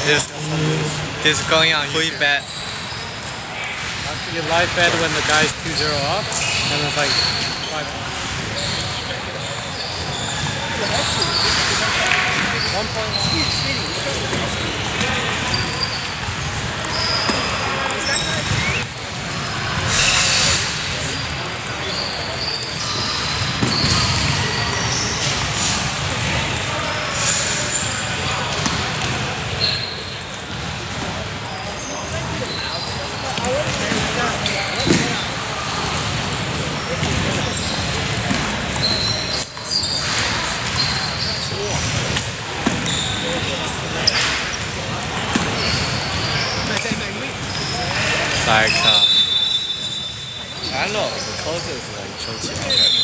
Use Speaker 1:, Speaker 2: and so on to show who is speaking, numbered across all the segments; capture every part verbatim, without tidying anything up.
Speaker 1: This, this is going on quick bet.
Speaker 2: After you live bet when the guy's two zero up, and it's like five. One point.
Speaker 1: Like, uh, I don't know, the closest is like Chochi.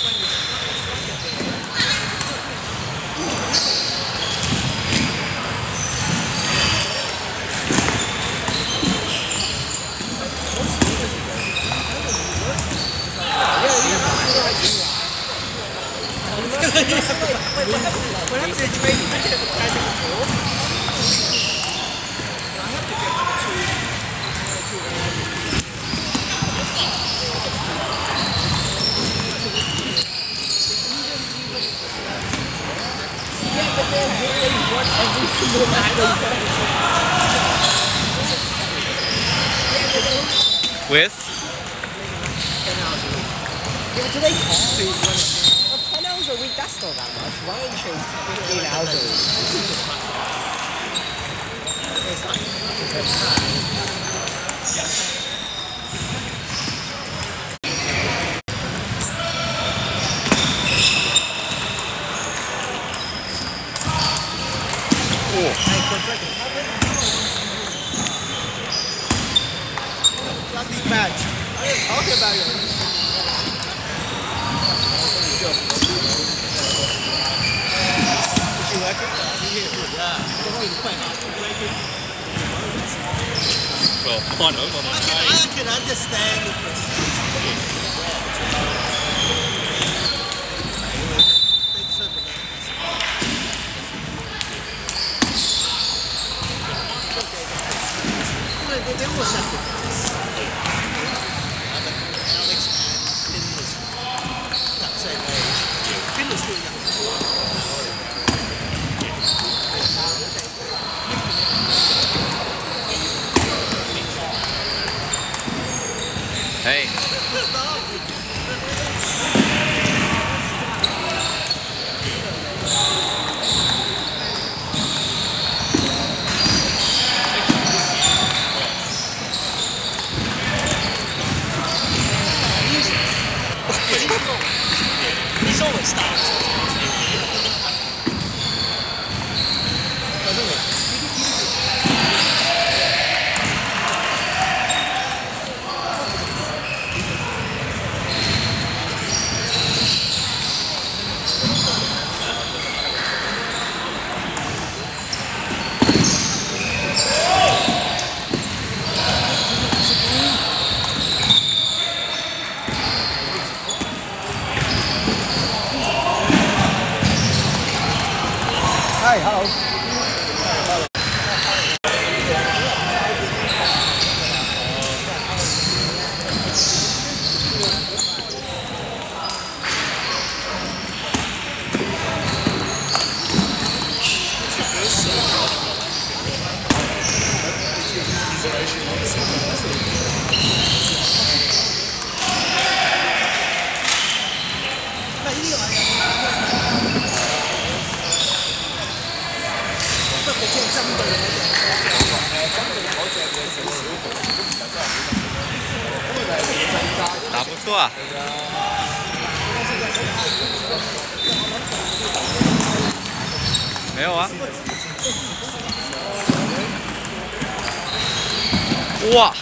Speaker 1: With?
Speaker 3: Do they cost? Well, ten hours a week, that's not that much. Why don't you choose fifteen hours a week?
Speaker 4: Nothing bad. I didn't talk about it. Did you like it? Yeah.
Speaker 1: Well, fun over on
Speaker 4: I can, I can understand the frustration. They almost have to finish. Alex and Finn was that same age. Finn was still young.
Speaker 1: Hey.
Speaker 4: He's always starting.
Speaker 3: Hi, hello.
Speaker 1: 打不错啊。没有啊。哇！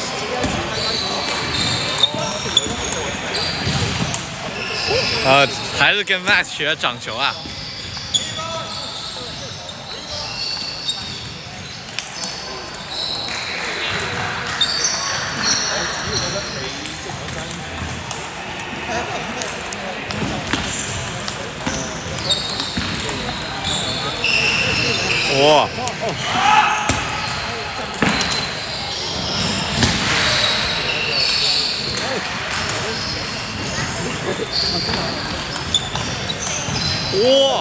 Speaker 1: 喂！Uh, 还是跟 Max 学掌球啊？哇！哇！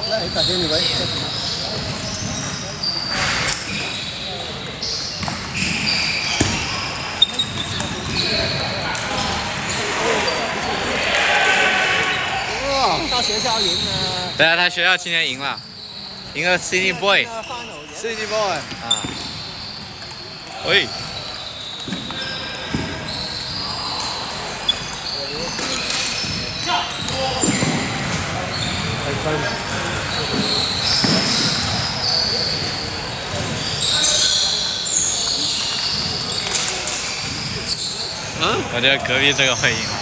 Speaker 3: 到学校赢了。
Speaker 1: 对啊，他学校今年赢了，赢了 City Boy。City Boy 啊！喂！嗯？我觉得隔壁这个会赢。